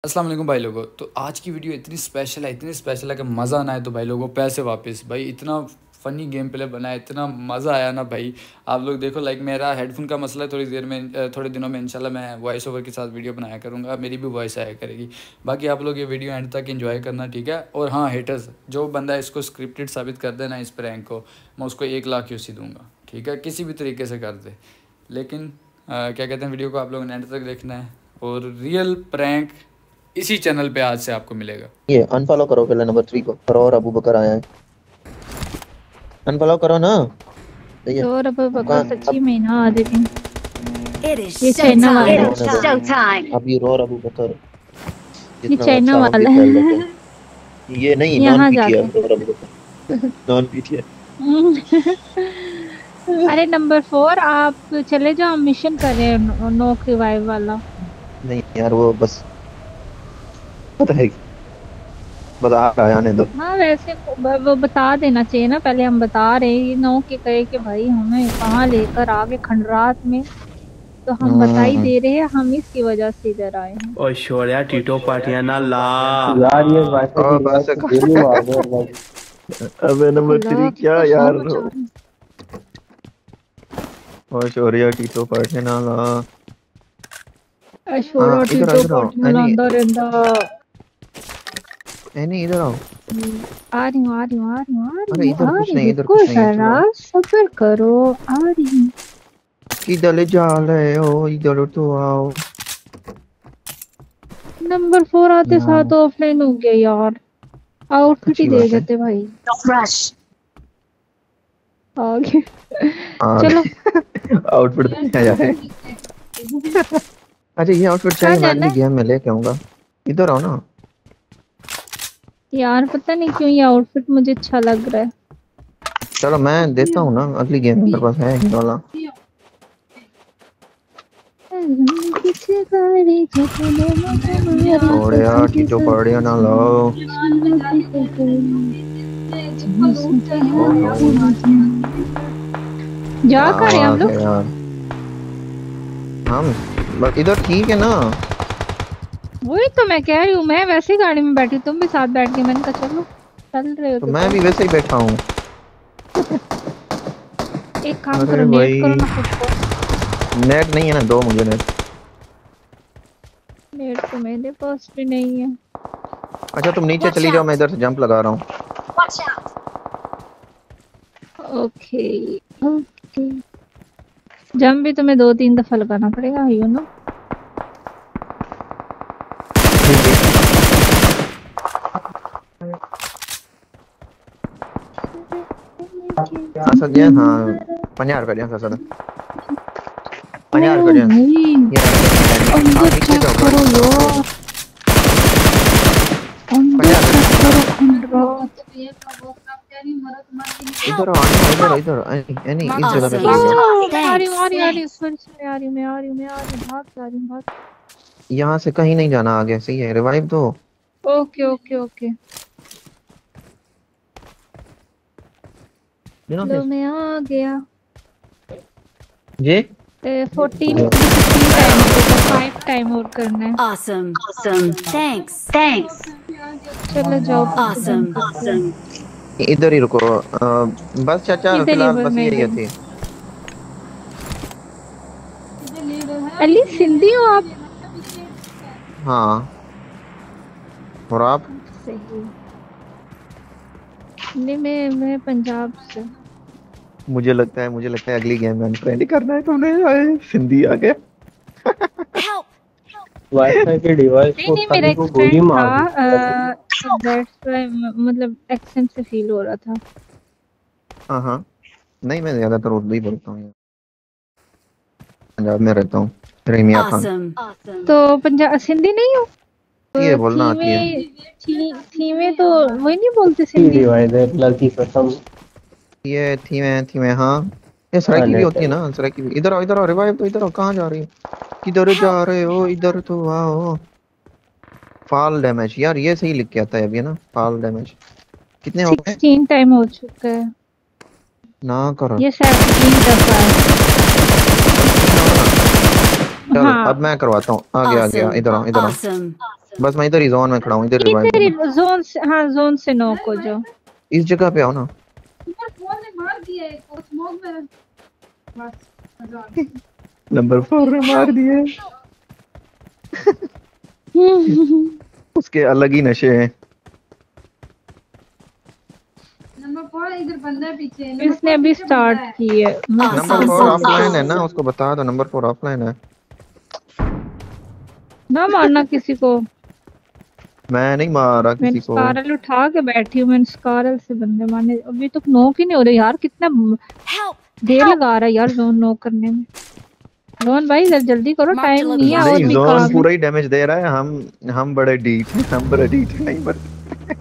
अस्सलाम वालेकुम भाई लोगों। तो आज की वीडियो इतनी स्पेशल है कि मज़ा ना आए तो भाई लोगों पैसे वापस। भाई इतना फ़नी गेम प्ले बना है, इतना मज़ा आया ना भाई। आप लोग देखो, लाइक मेरा हेडफोन का मसला है, थोड़ी देर में थोड़े दिनों में इंशाल्लाह मैं वॉइस ओवर के साथ वीडियो बनाया करूँगा, मेरी भी वॉइस आया करेगी। बाकी आप लोग ये वीडियो एंड तक एंजॉय करना, ठीक है। और हाँ हेटर्स, जो बंदा इसको स्क्रिप्टेड साबित कर देना इस प्रैंक को, मैं उसको 1 लाख यूसी दूँगा, ठीक है। किसी भी तरीके से कर दे, लेकिन क्या कहते हैं, वीडियो को आप लोगों ने एंड तक देखना है। और रियल प्रैंक इसी चैनल पे आज से आपको मिलेगा। ये अनफॉलो करो पहले नंबर 3 को। और अबू बकर आया है, अनफॉलो करो ना। ये तो अब बकवास अब सच्ची में ना आज दिन It is ये चाइना वाला है। showtime. अब ये रोर अबू बकर ये जितना चाइना अच्छा हो वाला खेल है। लेते हैं। ये नहीं, नॉन यहाँ पीटी है जाके रोर अबू बकर, नॉन पीटी है। अरे नंबर 4 आप चले जाओ, मिशन कर रहे हैं नो रिवाइव वाला। नहीं यार, वो बस पता है, बस आ रहा है, आने दो। हाँ वैसे वो बता देना चाहिए ना, पहले हम बता रहे हैं ये नो के कहे कि भाई हमें कहाँ लेकर आगे खंडरात में, तो हम बता ही दे रहे हैं हम इसकी वजह से इधर आए हैं। और शोरिया टीटो पार्टियां ना ला यार ये वैसे और भी बस डेली मार दो भाई। अबे नंबर 3 खुला क्या कितना यार। शोर मचा रहे हैं। और शोरिया टीटो पार्टी ना ला। अशोरा हाँ इधर आओ, टीटो इधर आओ। पार्टी लांदा रहंदा। नहीं इधर आओ। आ रही हूँ आ रही हूँ आ रही हूँ आ अरे रही हूँ इधर आ कुछ रही नहीं, हूँ, इधर रुको कुछ नहीं है, जरा चलो। सब्र करो, आ रही हूँ। किधर जा रहे हो, इधर तो आओ। नंबर 4 आते हाँ, साथ ऑफलाइन हो गया यार, आउटफिट ही अच्छी दे बात है। देते भाई। Don't rush. आगे हाँ चलो। आउटफिट देखा जाए। अच्छा ये आउटफिट कहाँ चाहिए, मैं जाना अगली है गेम में लेके आऊंगा। इधर आओ ना। यार, पता नहीं क्यों ये आउटफिट मुझे अच्छा लग रहा है। चलो मैं देता हूँ ना, अगली गेम में मेरे पास है ये वाला। छोड़े यार, टीटो पड़िया ना लो। जा क्या कर रहे हैं हम बात लोग। है यार। हम बट इधर ठीक है ना। वही तो मैं कह रही हूँ, मैं वैसे ही गाड़ी में बैठी, तुम भी साथ बैठ के, मैंने कहा चलो चल रहे हो तो तो मैं भी वैसे ही बैठा हूँ। एक काम अरे करो, नेट भाई करो ना खुद को। नेट नहीं है ना, दो मुझे नेट। नेट तो मेरे पास भी नहीं है। अच्छा तुम नीचे Watch चली जाओ, मैं out. इधर से जंप लगा रहा हूँ। Watch out. Okay okay, jump भी तुम्हें 2-3 दफा लगाना पड़ेगा, यू नो। सर हाँ 50 रुपये दिया सर, 50 रुपये दिया। भाई अंदर आप नीचे चेक जाओ करो यार, अंदर 50 चेक करो खंडरात। इधर आओ, इधर इधर एनी इस जगह पे Awesome. खड़े हो। मैं आ रही हूँ आ रही हूँ आ रही Thanks. हूँ, सॉरी सॉरी, आ रही हूँ मैं आ रही हूँ मैं आ रही हूँ, भाग जा रही हूँ भाग। यहाँ से कहीं नहीं जाना, आगे सही है, रिवाइव दो। ओके ओके ओके, लो मैं आ गया। जी 14 टाइम होगा, 5 टाइम और करना है। Awesome. Awesome. Thanks. Thanks. चलो जाओ Awesome. Awesome. इधर ही रुको। बस चाचा इधर ही फिलहाल बस बस मैं यही इधर थी। अली सिंधी हो आप? हाँ और आप? सही। नहीं मैं पंजाब से। मुझे लगता है अगली गेम में ट्रेंड करना है तुमने। आए, सिंधी आ गया। Help. वाईफाई के डिवाइस नहीं को नहीं, मेरा साले एक को गोली फ्रेंड मार दी। था, दैट्स व्हाई, मतलब एक्सेंट से फील हो रहा था। हाँ हाँ, नहीं मैं ज्यादातर उर्दू ही बोलता हूँ, पंजाब में रहता हूँ। रेमिया खान। Awesome. Awesome. तो पंजाब सिंधी नहीं हो? आती है, बोलना थी आती है। में थी में तो वही नहीं बोलते की सिंधी। डिवाइस है, अल्लाह की कसम। ये थी मैं हाँ। ये सराइकी भी नेट होती है। है ना, सराइकी भी। इधर आओ रिवाइव तो, इधर आओ, कहाँ जा रही हो, किधर जा रहे हो, इधर तो आओ। फॉल डैमेज यार, ये सही लिख के आता है अभी ना, फॉल डैमेज। कितने हो गए? 16 टाइम हो चुका है, ना करो। ये 17 दफा है। चलो अब हाँ मैं करवाता हूँ, आ गया Awesome. इधर आओ इधर आओ। Awesome. बस मैं इधर ही जोन में खड़ा हूँ, इधर रिवाइव इधर देना। ही जोन से, हाँ जोन से नॉक हो जाओ। इस जगह पे आओ ना। नंबर 4 ने मार दिए। उसके अलग ही नशे हैं। इसने अभी स्टार्ट की है। नंबर 4 ऑफलाइन है ना, उसको बता दो नंबर 4 ऑफलाइन है। ना मारना किसी को। मैं नहीं मारा मैंने किसी को। स्कारल उठा के बैठी हूँ, मैंने स्कारल से बंदे मारने अभी तक नॉक ही नहीं हो रहे यार। कितना देर लगा रहा है यार जोन नॉक करने में। जोन भाई जरा जल्दी करो, टाइम नहीं है और नहीं भी जोन काम है। पूरा ही डैमेज दे रहा है। हम बड़े डीट हैं, हम बड़े डीट हैं, नहीं बड़े।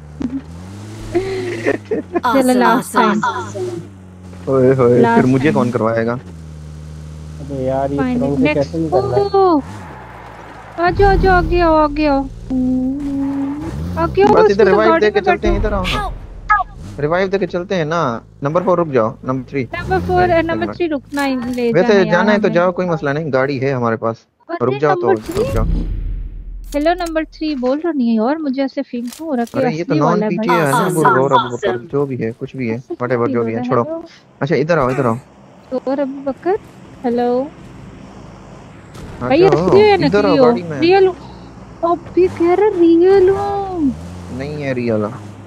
चलो लास्ट टाइम। ओए होए, Last फिर मुझे time. कौन करवाएगा? अबे यार ये फाइनली स्ट्रॉन्ग से कैसे नेक्स्ट। निकलना है? आजो आजो आगे आओ आगे आओ आगे आओ। बस इधर रिवाइव गाड़ी दे के में चलते हैं, बैठो। इधर आओ ना। रिवाइव दे के चलते हैं ना। नंबर 4 रुक जाओ, नंबर 3। नंबर 4 नंबर 3 रुकना ही ले जाना वैसे यार जाना है तो हमें। जाओ, कोई मसला नहीं, गाड़ी है हमारे पास। रुक अरे जाओ तो नंबर रुक 3। जाओ। हेलो नंबर 3 बोल रहा नहीं है यार, मुझे ऐसे फील क्यों हो रहा है कि अरे ये तो असली नॉन वाला है पीटी भाई। है ना, वो और अबू बकर जो भी है, कुछ भी है, ऐसे क्यों व्हाटएवर फील जो हो भी है, रहा है? छोड़ो। हेलो अच्छा इधर आओ, इधर आओ। और अबू बकर। हेलो आ भाई, जाओ, असली हो या इधर नकली आओ हो? गाड़ी में। रियल हो? अब भी कह रहा रियल हूँ। नहीं है रियल।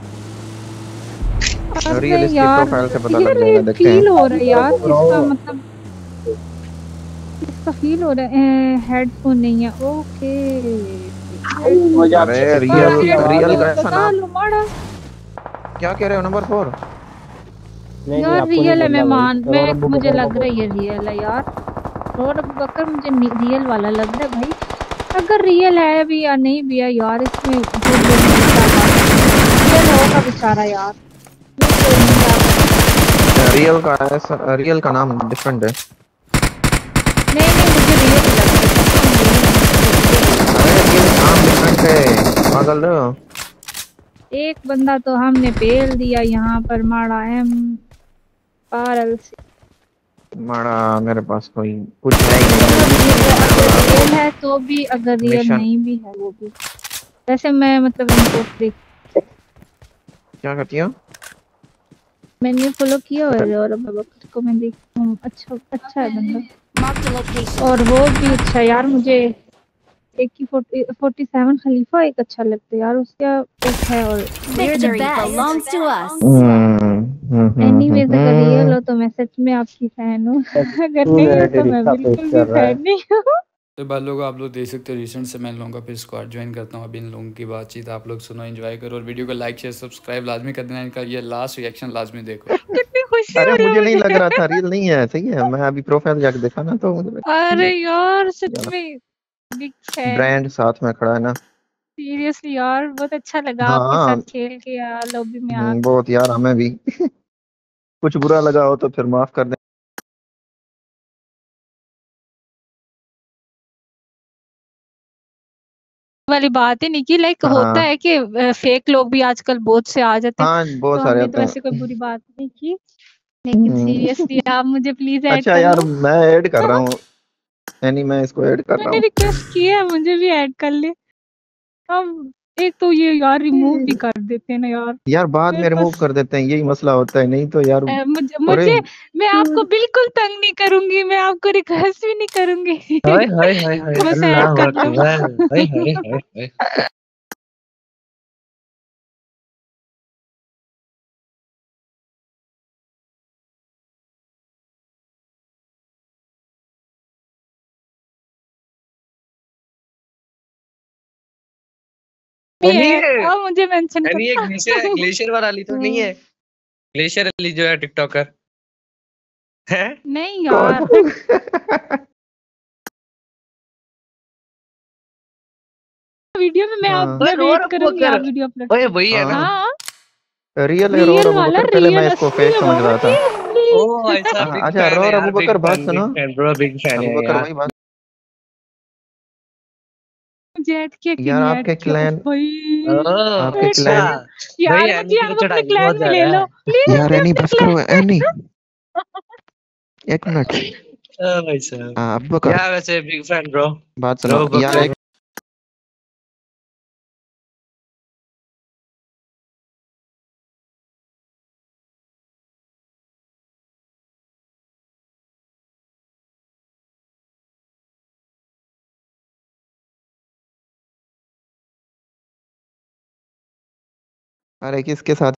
अरे रियल इसकी यार प्रोफाइल से पता यार लग जाएगा, देखते फील हैं। हो रहा है यार इसका मतलब। इसका फील हो रहा है हेडफोन नहीं है। ओके मुझे अरे आपसे रियल, की आवाज रियल है। का ऐसा बता नाम लो माड़ा। क्या कह रहे हो नंबर 4? नहीं यार आपको नहीं रियल है, मैं बोलना भाई, मान और मैं अबू मुझे बकर को लग रहा है ये बोलो। रियल है यार। और अबू बकर मुझे रियल वाला लग रहा है भाई। अगर रियल है भी या नहीं भी है यार, इसमें रियल होगा बेचारा यार। रियल का ऐसा, रियल का नाम डिफरेंट है। नहीं नहीं मुझे रियल लग रहा अरे रियल नाम डिफरेंट है, पागल हो? है। एक बंदा तो हमने पेल दिया यहाँ पर माड़ा एम पारल से। माड़ा मेरे पास कोई कुछ है ही नहीं। अगर रियल है तो भी, अगर रियल मिशन नहीं भी है वो भी। वैसे मैं मतलब इनको देख क्या करती हो? मैंने फॉलो किया हुआ है और अब बकर को मैं देखती हूँ। अच्छा अच्छा है बंदा और वो भी अच्छा है यार। मुझे एक की 47 खलीफा एक अच्छा लगता है यार उसका। एक है और Victory belongs to us. Anyways अगर रियल हो तो मैं सच में आपकी फैन हूँ। अगर तू नहीं हो मेरे तो मैं रिश्ता पेश बिल्कुल भी कर रहा है। फैन नहीं हूँ। तो भाई लोग आप लोग देख सकते हो रिसेंट से मैं इन लोगों का फिर स्क्वाड ज्वाइन करता हूँ। अभी इन लोगों की बातचीत आप लोग सुनो, एंजॉय करो और वीडियो को लाइक शेयर सब्सक्राइब लाजमी कर देना। इनका ये लास्ट रिएक्शन लाजमी देखो। कितनी खुशी अरे हो रही है मुझे नहीं लग मुझे। रहा था रियल नहीं है, सही है। मैं अभी प्रोफाइल जाके देखा ना तो मुझे अरे यार सच में बिग फैन। ब्रांड साथ में खड़ा है ना। सीरियसली यार बहुत अच्छा लगा आपके साथ हाँ खेल के यार, लॉबी में आके। बहुत यार, हमें भी। कुछ बुरा लगा हो तो फिर माफ कर दें। वाली बात ही नहीं की। लाइक होता हाँ है कि फेक लोग भी आजकल बहुत से आ जाते हैं। हाँ बहुत तो सारे हमने आते तो हैं। ऐसे कोई बुरी बात नहीं की, लेकिन सीरियसली आप मुझे प्लीज ऐड अच्छा कर यार लो। मैं ऐड कर रहा हूँ, यानी मैं इसको ऐड कर रहा मैंने रिक्वेस्ट की है, मुझे भी ऐड कर ले। अब एक तो ये यार रिमूव भी हूँ। कर देते हैं ना यार। यार बाद मेरे में रिमूव पास कर देते हैं, यही मसला होता है, नहीं तो यार। मुझे अरे मुझे मैं आपको बिल्कुल तंग नहीं करूंगी, मैं आपको रिक्वेस्ट भी नहीं करूंगी। हाय हाय हाय हाय, बस ऐड अल्लाह कर लो। अकबर, हाय हाय हाय हाय। भी नहीं है है, और मुझे मेंशन नहीं है, करना। ग्लेशियर ग्लेशियर वाला अली तो नहीं है। ग्लेशियर अली जो है टिकटॉकर है। नहीं कौन? यार वीडियो में हाँ मैं ओए वेट और करूंगी बकर, आप वीडियो अपलोड ओए कर। वही है ना। हाँ हाँ रियल है। रोर रियल अबू वाला, बकर, पहले रियल मैं इसको असली फेक समझ रहा था। असली ओ ऐसा बिग अच्छा फैन है रोर अबू यार, बकर, बात बिग सुनो। Fan bro, big fan Abu है बकर यार। भाई बात। मुझे ऐड किया कि यार नहीं ऐड आपके किया। उफ क्लैन, भाई ओह आपके ऐड अच्छा, क्लैन। कर। भाई यार एनी मुझे की तो आप अपने चढ़ाई बहुत क्लैन में ले ज्यादा लो है। प्लीज, यार मुझे एनी अपने बस करो, क्लैन। एनी एक मिनट। ओ भाई साहब, अबू बकर या वैसे बिग फैन ब्रो, बात सुनो ब्रो यार, बकर। एक अरे किसके साथ